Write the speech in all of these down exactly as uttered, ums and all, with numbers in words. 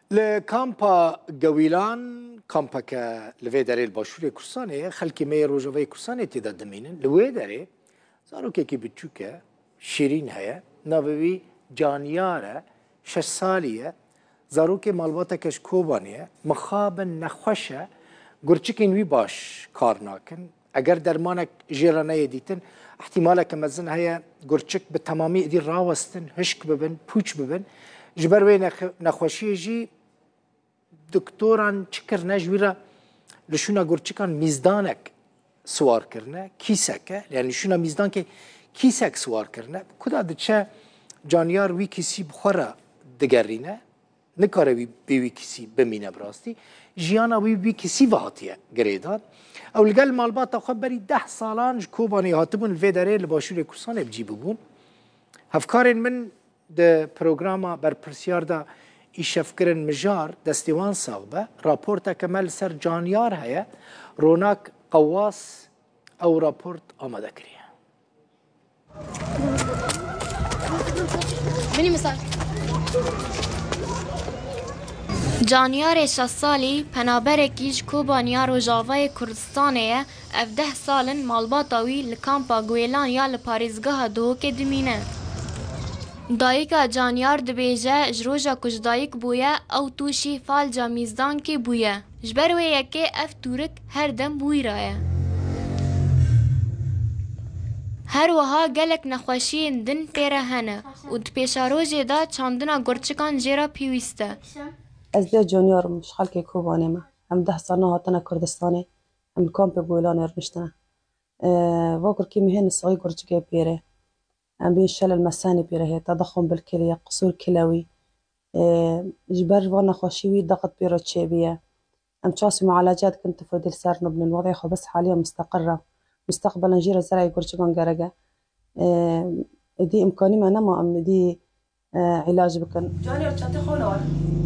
لكامبا قويلان كامبا كلفي داري الباشوري كرساني خلكي مي روجوفي كرساني تدا دمينن لوي داري زارو كيكي بتشوكا شيرين هيا نافوي جانيارة شش سالية زارو كي مالباتا كش كوبانية مخابن نخوشة قرچكين وي باش كارناكن اگر درمانك جيرانية ديتن احتمالا كمزن هيا قرچك بتمامي دي راوستن هشك ببن پوچ ببن جبر وي نخوشي جي دكتوران چكر نجويرا لشونا قرچكان ميزدانك سوار كرنا كيسك يعني شونا ميزدان كي كيسك سوار كرنا كدا دچه جانيار وي كيسي بخورا دگرينه نكاره وي بي كيسي بمينه براستي جيانا وي بي كيسي وهاتيه گريدان او لقال مالبات خبري ده سالان كوباني هاتبون الفيداري الباشور كرسان بجيبون هفكارن من ده برنامج بر پرسیار دا ایشفکرن مجار دستیوان صاحبه راپورتا کمال سر جانیار هیا روناک قواس او راپورت آماده کریه. منی مثال جانیار شش سالی پنابرکیش کوبانیا روجاوای کردستانه اف ده سالن مالباتاوی لکامپا گویلان یا لپاریزگاه دو که دمینه. دایکا جانیار دبیجه جروجا کش دایک بویا او توشی فالجا میزدان که بویا جبروی یکی اف تورک هر دم بوی رایه هر وها گلک نخوشی دن پیره هنه و دپیشاروجه دا چاندنا گرچکان جیرا پیویسته از ده جانیار مش خلک کوبانه ما هم ده سالنا هاتنا کردستانه هم کامپ گویلان ارمشتنا واکر کی مهن صغی گرچکه پیره عم بينشل المساني بيره تضخم بالكلية قصور كلوي جبر وانا خوشيوي ضغط بيروتشيبية عم تشاسي معالجات كنت فوديل سار نبن الوضع خو بس حاليا مستقرة مستقبلا جيرا زرعي قرشقان قرقة دي إمكاني ما نما أم دي علاج بكن جاني رجعتي خونور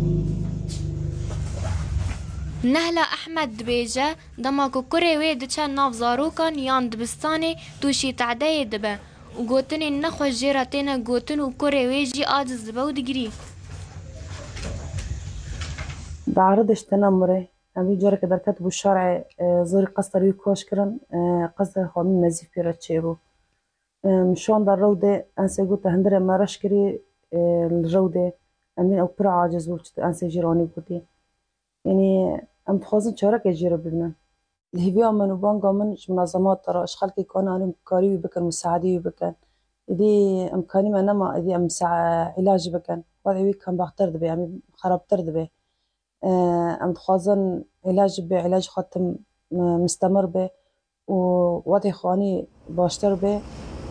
نهلا أحمد دبيجة دماغو كوري وي دچان ناف زاروكان يان دبستاني توشي تعدي دبا وقوتني النخوة جيراتينا قوتن وكوري ويجي آجز دبا ودقري بعرضش تنمري أبي جارك در كتبو الشرع زوري قصر يكوش كرن قصر خامين نزيف بيرا تشيبو مشوان در رودة أنسي قوتا هندري ما رشكري الرودة أمين أو برا عاجز وقت أنسي جيراني قوتي يعني أم تخوزن شارك يجيرا ببنان الهبيا من وبانجا من منظمات ترى اشخاص كي كانوا عليهم كاري بكن مساعدي بكن دي امكاني ما نما دي ام علاج بكن وضعي كان بختار دبي يعني خراب ترد به ام خازن علاج به علاج خاتم مستمر به ووضعي خواني باشتر به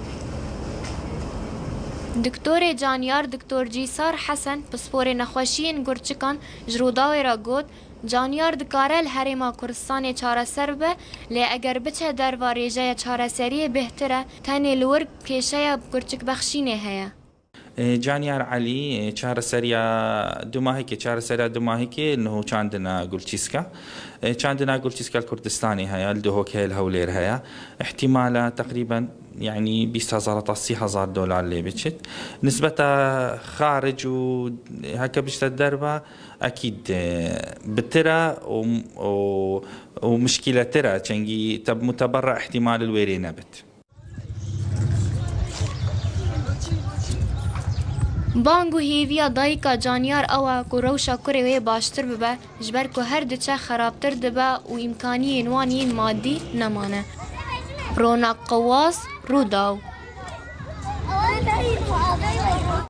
دكتور جانيار دكتور جيسار حسن بسپور نخوشين گرچکان جروداوی را گود جانیار دکاره الحريما كردستان چاره سر به لی اگر بچه در واریجه چاره سری بهتره تاني لور پیشه گرچک بخشینه هیا جانيار علي چاره سريا دماهي كي چاره سريا دماهي كي انه چاندنا گلچيسكا چاندنا گلچيسكا الكردستاني هيا الدهوك هي الهولير هيا احتمالا تقريبا يعني بيست هزار تصي هزار دولار اللي بتشت نسبتها خارج وهكا بيشت الدربة أكيد بترى ومشكلة ترى تشنجي تب متبرع احتمال الويري نبت بانگو هیویا دایکا جانیار اوا کو روشا کوری وی باشتر ببه جبر کو هر دچه خرابتر دبه و امکانی انوانی مادی نمانه روناق قواس روداو